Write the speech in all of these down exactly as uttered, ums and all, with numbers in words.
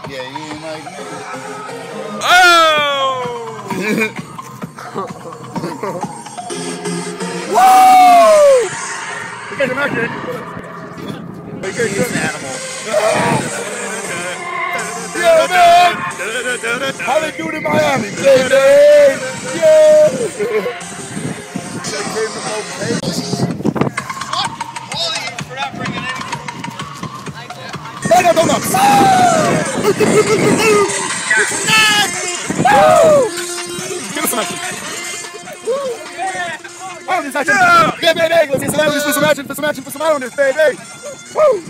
Yeah, you ain't like me. Oh! Woo! You guys are not good. He's an animal. Yeah, man! How they do it in Miami, baby? Yeah! No, no, no, no! Give us some action. Islanders action! Yeah, baby! Let's get some Islanders for some action, for some action, for some Islanders, baby! Woo!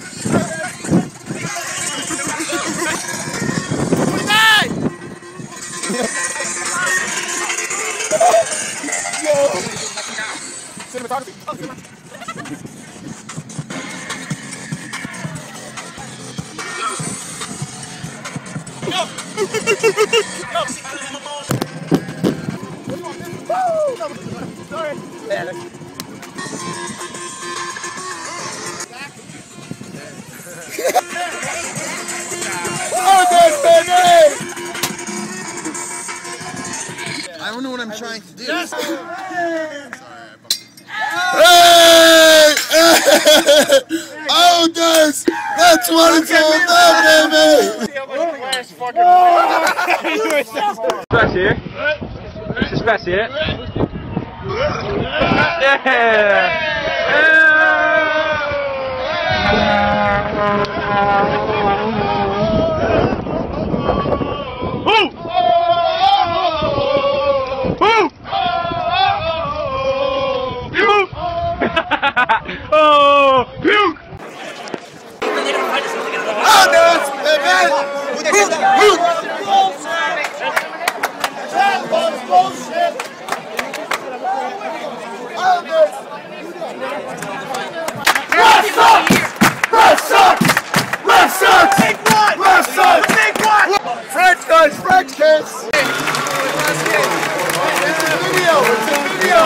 Yo! Cinematography. Oh, cinematography. Go! Go! Sorry. Oh, that's baby! I don't know what I'm trying to do. Yes. Sorry, I bumped it. Hey! Oh, that's, that's what it's all about, baby! Stress here. It's a stress here. Yeah! Woo! Woo! Puke! Oh, puke! Oh, that's baby! Ref sucks! Ref sucks! Ref sucks! Take one! Ref sucks! Take one! French guys, French kiss! It's a video! It's a video!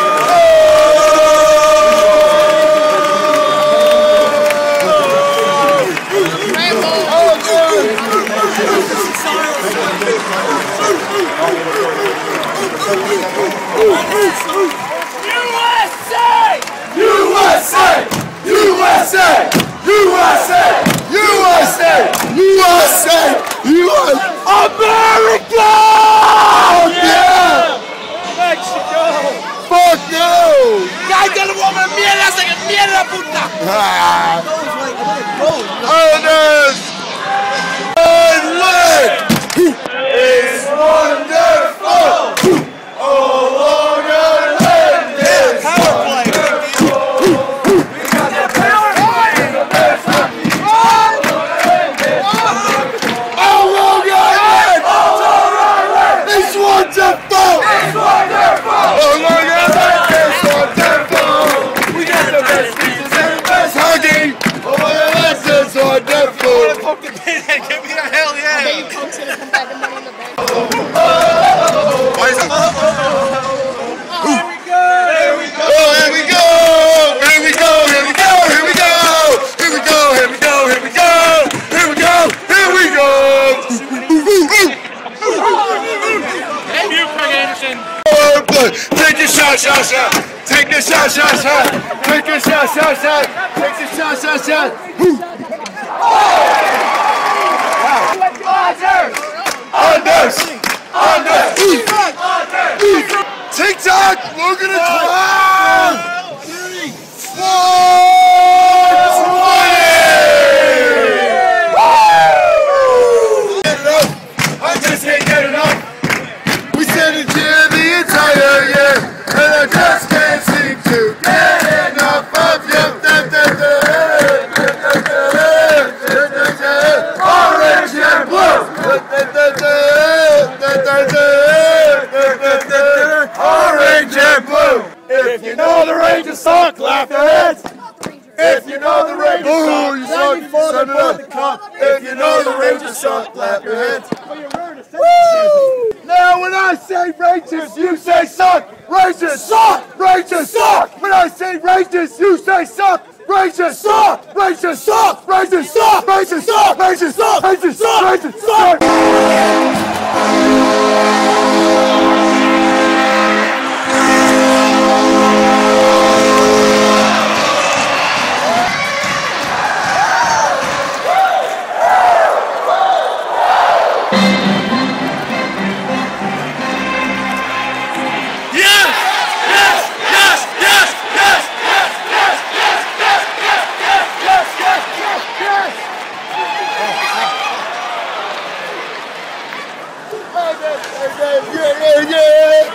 U S A! U S A! U S A! U S A! U S A! U S A! America! Yeah! Mexico! Fuck you! ¡Cállate el huevo de mierda! ¡Se que mierda, puta! Ernest! Good leg! It's wonderful! Oh, longer than this! Power play! Give me a hell yeah! I bet you Coke's gonna come back and money in the bank. Why is it? Here we go! Here we go! Here we go! Here we go! Here we go! Here we go! Here we go! Here we go! Here we go! Here we go! Here we go! Hey, you, Craig Anderson! Take the shot, shot, shot! Take the shot, shot, shot! Take the shot, shot, shot! Take the shot, shot, shot! Anders! Anders! TikTok! Look at it! twelve! four twenty! Get it up! I just can't get enough! We said it here the entire year, and I just can't seem to get enough of you! Orange and blue! Orange and blue! If you know the Rangers suck, clap your hands! If you know the Rangers suck, you suck before they won the cup. If you know the Rangers suck, clap your hands. Woo! Now when I say Rangers, you say suck! Rangers suck! Rangers suck! When I say Rangers, you say suck! Rangers suck! Rangers suck! Rangers suck! Rangers suck! Rangers suck! Rangers suck! Rangers suck! Yeah, yeah, yeah!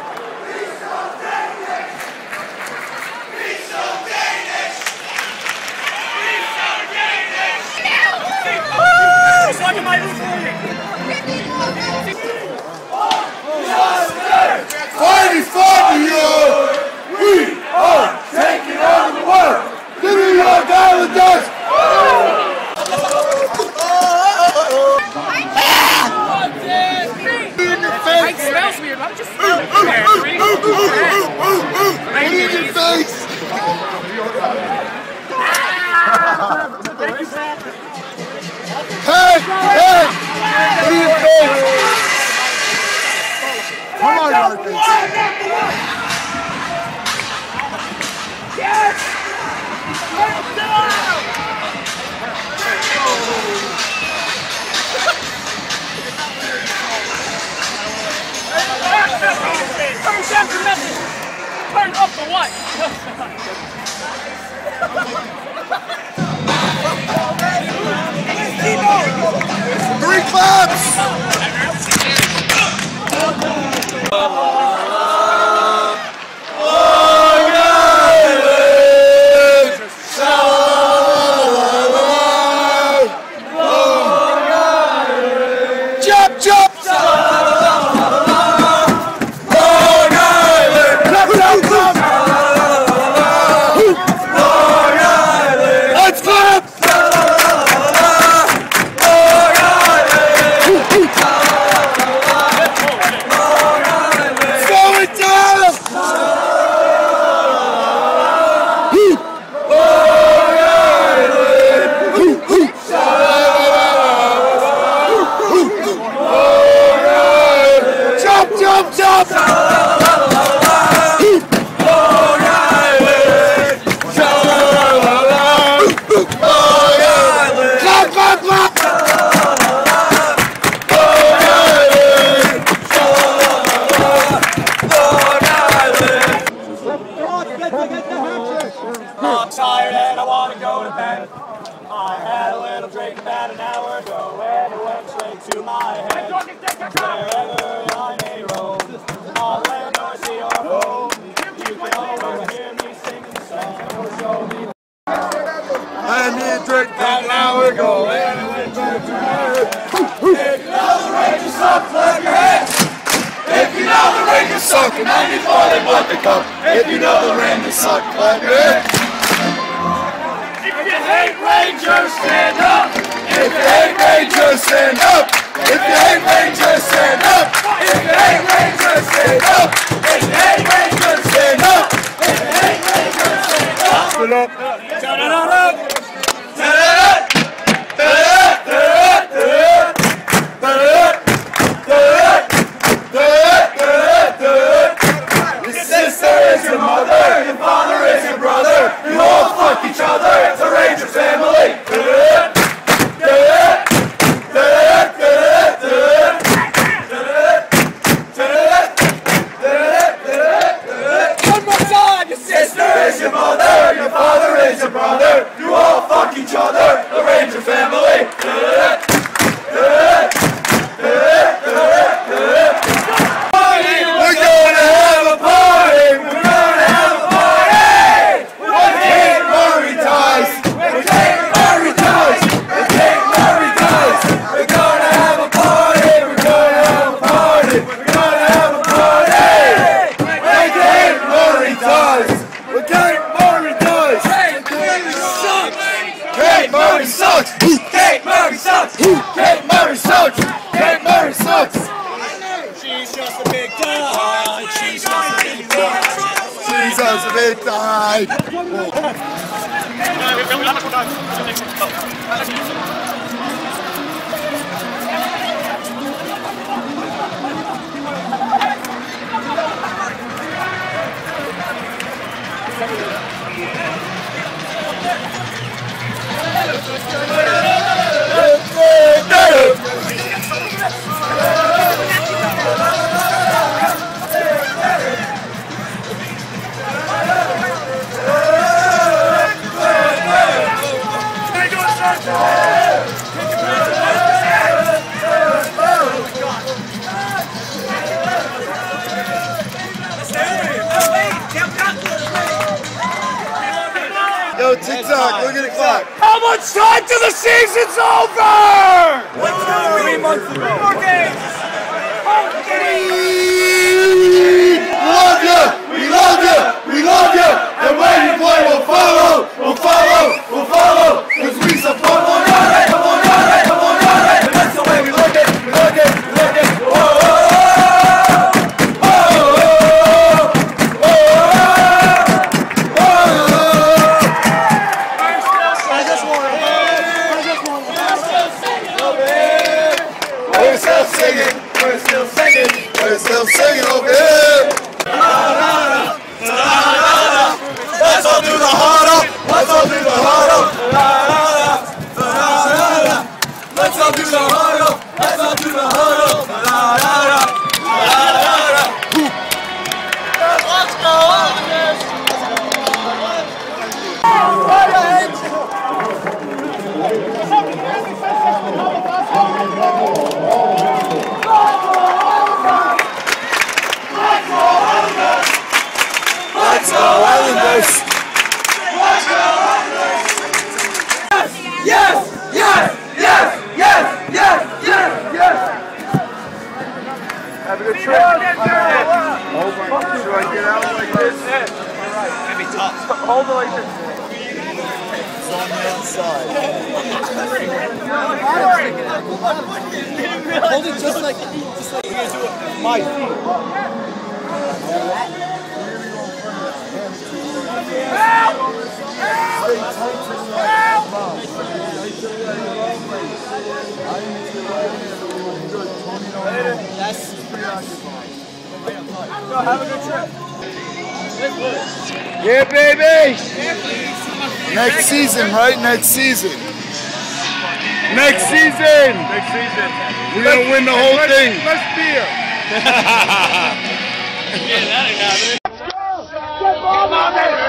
Fighting for you! We are taking over the world! The New York Islanders! It smells weird. I'm just smelling in your face! Hey! Hey! In your face! Come on, Jonathan. Yes! Turn down your message. Turn up the what? Three claps! Jump, jump! Let's clap! Slow it down! Jump, jump, jump! Clap, clap, clap! I'm tired and I want to go to bed. I had a little drink about an hour ago and it went straight to my head. Wherever I may roam, on land or sea or home, you can always hear me singing the song or show me. I need a drink about an hour ago and it went straight to my head. If you know the Rangers suck, clap your hands! If you know the Rangers suck, and ninety-four they won the cup. If you know the Rangers suck, clap your hands! If you hate Rangers, stand up! If you hate Rangers, stand up! If you hate Rangers, stand up! If you hate Rangers, stand up! If you hate Rangers, stand up! If you hate Rangers, stand up! Stand up! Turn it on up! Your sister is your mother, your father is your brother. You all fuck each other, it's a Ranger family. One more time! Your Sister is your mother, your father is your brother. You all fuck each other, the Ranger family. We're gonna have a party! We're gonna have a party! When Kate Murray dies! When Kate Murray dies! When Kate Murray dies! We're gonna have a party! We're gonna have a party! We're gonna have a party! When Kate Murray dies! When Kate Murray dies! Kate Murray sucks! Kate Murray sucks! Kate Murray sucks! Kate Murray sucks! She's just a big guy. She's just a big guy. She's just a big guy. Oh, tick-tock. Look at the clock. How much time till the season's over? Three months ago. Three more games. We love you. We love you. We love you. And when you play, we'll follow. We'll follow. We'll follow. Because we support one another. Come on, another. Come on, another. And that's the way we look at. We look at. We look at. Whoa. We're still singing, we're still singing over here. Let's all do the huddle, let's all do the huddle. Let's all do the huddle, let's all do the huddle. Let's Let's go, Islanders! Let's go, Islanders! Yes! Yes! Yes! Yes! Yes! Yes! Yes! Have a good trip. Oh my God. Should I get out like this? That'd be tough. Hold it like this. It's on the outside. Hold it just like, just like you're going to do it with my feet. Yes. Go, have a good trip. Yeah, baby. Next season, right? Next season. Next season. Next season. We're gonna win the whole less, thing. Less beer. Yeah, that ain't happening. Come on, baby.